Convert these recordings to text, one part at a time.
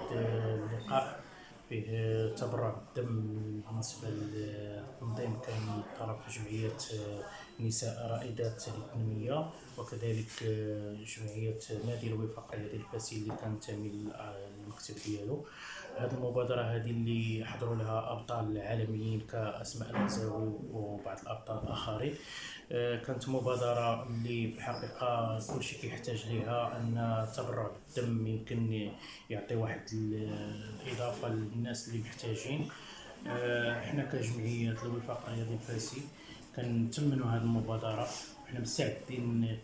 اللقاء فيه تبرع بالدم بالنسبة للتنظيم كان من طرف جمعية نساء رائدات للتنمية، وكذلك جمعية نادي الوفاق الرياضي الفاسي اللي كنتمي للمكتب ديالو. هذه المبادرة هذه اللي حضروا لها أبطال عالميين كأسماء الغزاوي وبعض الأبطال الآخرين. كانت مبادرة اللي في الحقيقة كل شيء كيحتاج ليها أن تبرع بالدم يمكن يعطي واحد الإضافة للناس اللي محتاجين. احنا كجمعية الوفاق الرياضي الفاسي كنتمنوا هذه المبادرة، احنا مستعدين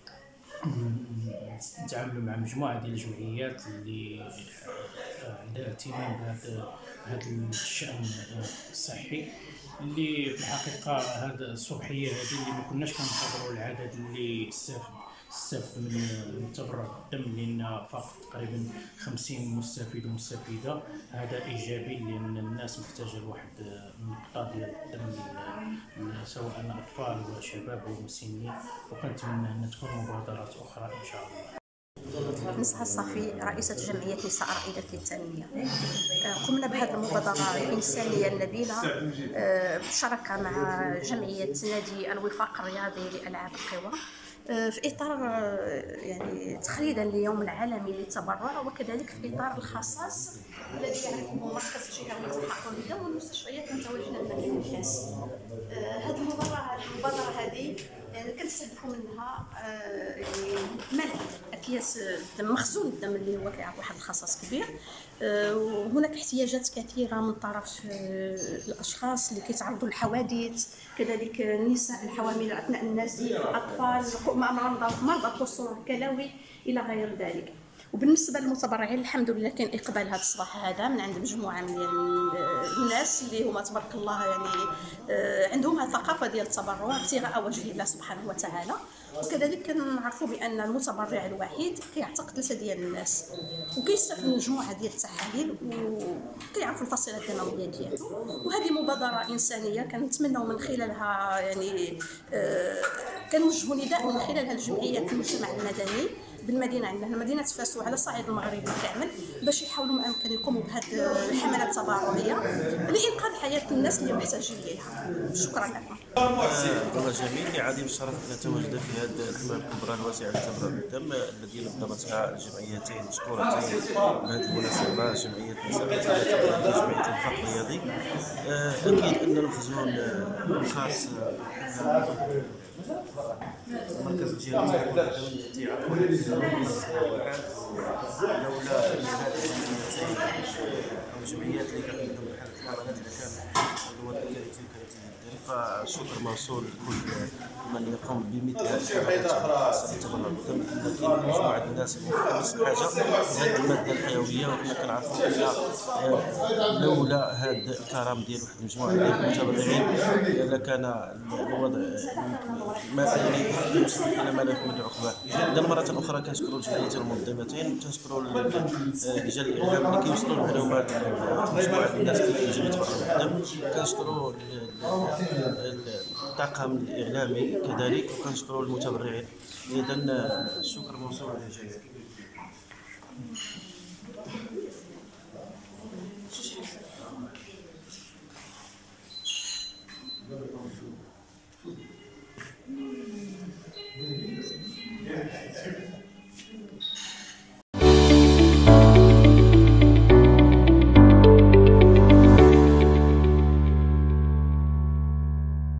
نتعاملوا مع مجموعة ديال الجمعيات اللي عندها اهتمام بهذا الشأن الصحي، اللي في الحقيقة هذه الصبحية هذه اللي ما كناش كنحضروا العدد اللي استفد من تبرع الدم، لأن فقط تقريبا 50 مستفيد ومستفيدة. هذا إيجابي لأن الناس محتاجة لواحد النقطة ديال الدم سواء أطفال وشباب ومسنين، وكنتمنى أن تكون مبادرات أخرى إن شاء الله. نسعى الصافي رئيسة جمعية نساء رائدات للتنمية. قمنا بهذه المبادرة الإنسانية النبيلة بالشراكة مع جمعية نادي الوفاق الرياضي لألعاب القوى في إطار يعني تخليدا لليوم العالمي للتبرع، وكذلك في إطار الخصاص الذي يعرفه مركز الجهوي للتحقن بالدم والمستشفيات المتواجدة بمدينة الكاس. هذه المبادرة هذه يعني كنستهدفوا منها يعني ملء اكياس الدم، مخزون الدم اللي هو كيعطي واحد الخصاص كبير. وهناك احتياجات كثيره من طرف الاشخاص اللي كيتعرضوا للحوادث، كذلك النساء الحوامل اثناء النزيف، الاطفال، مرضى القصور الكلوي الى غير ذلك. وبالنسبه للمتبرعين الحمد لله كاين اقبال هذا الصباح هذا من عند مجموعه من الناس اللي هما تبارك الله يعني عندهم الثقافه ديال التبرع ابتغاء وجه الله سبحانه وتعالى. وكذلك كنعرفوا بان المتبرع الوحيد كيعتق 3 ديال الناس وكيستافد من مجموعه ديال التحاليل وكيعرفوا الفصيله الدمويه ديالو. وهذه مبادره انسانيه كنتمنوا من خلالها يعني كنوجهوا نداء من خلالها لجمعيات المجتمع المدني بالمدينه عندنا مدينه فاس وعلى صعيد المغرب بالكامل باش يحاولوا ما امكن يقوموا بهذه الحملات التبرعيه لانقاذ حياه الناس اللي محتاجين ليها. شكرا لكم. والله جميل، عظيم الشرف ان نتواجد في هذه الحمله الكبرى الواسعه لتبرع بالدم التي نظمتها الجمعيتين مشكورتين بهذه المناسبه، جمعيه نساء وجمعيه الوفاق الرياضي. اكيد ان المخزون الخاص مركز الجهوي ياتي عن لولا هذه الجمعيات اللي كتقدم بحال الحملات اللي كان الوضع كارثي فالشكر موصول لكل من يقوم بمثل هذه الحملات خاصه التبرع بالدم، لان كاين مجموعه الناس اللي نفس الحاجه لهذه الماده الحيويه، وحنا كنعرفوا ان لولا هذا الكرم ديال واحد المجموعه ديال المتبرعين لكان الوضع ما الى ما لا يحمد عقباه. اذا مره اخرى كنشكروا الجمعيتين المنظمتين، كنشكروا رجال الاعلام اللي كيوصلوا المعلومات لمجموعه الناس اللي كيجيو يتبرعوا بالدم، كنشكروا الطاقم الاعلامي كذلك، وكنشكروا المتبرعين. اذا الشكر موصول للجميع.